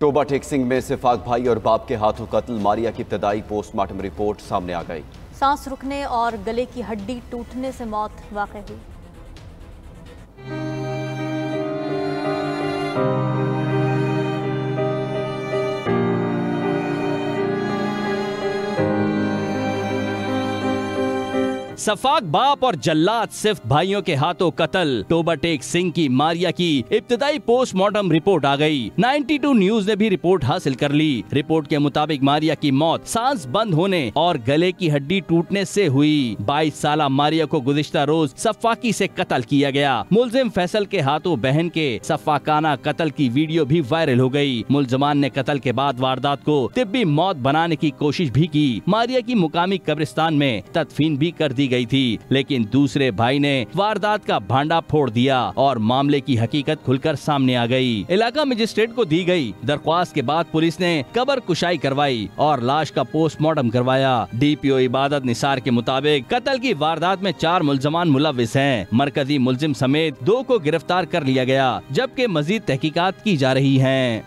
Toba take Singh में सिफाक भाई और बाप के हाथों कत्ल, मारिया की इब्तदाई पोस्टमार्टम रिपोर्ट सामने आ गई। सांस रुकने और गले की हड्डी टूटने से मौत वाक़ई हुई। सफाक बाप और जल्लाद सिर्फ भाइयों के हाथों कत्ल, टोबा टेक सिंह की मारिया की इब्तदाई पोस्टमार्टम रिपोर्ट आ गई। 92 न्यूज ने भी रिपोर्ट हासिल कर ली। रिपोर्ट के मुताबिक मारिया की मौत सांस बंद होने और गले की हड्डी टूटने से हुई। 22 साला मारिया को गुज़िश्ता रोज सफाकी से कत्ल किया गया। मुलजिम फैसल के हाथों बहन के सफाकाना कत्ल की वीडियो भी वायरल हो गई। मुलजमान ने कत्ल के बाद वारदात को तिब्बी मौत बनाने की कोशिश भी की। मारिया की मुकामी कब्रिस्तान में तदफीन भी कर दी गई थी, लेकिन दूसरे भाई ने वारदात का भांडा फोड़ दिया और मामले की हकीकत खुलकर सामने आ गई। इलाका मजिस्ट्रेट को दी गई दरख्वास्त के बाद पुलिस ने कब्र कुशाई करवाई और लाश का पोस्टमार्टम करवाया। डीपीओ इबादत निसार के मुताबिक कत्ल की वारदात में 4 मुलजमान मुलविस हैं। मरकजी मुलजिम समेत 2 को गिरफ्तार कर लिया गया, जबकि मजीद तहकीकात की जा रही हैं।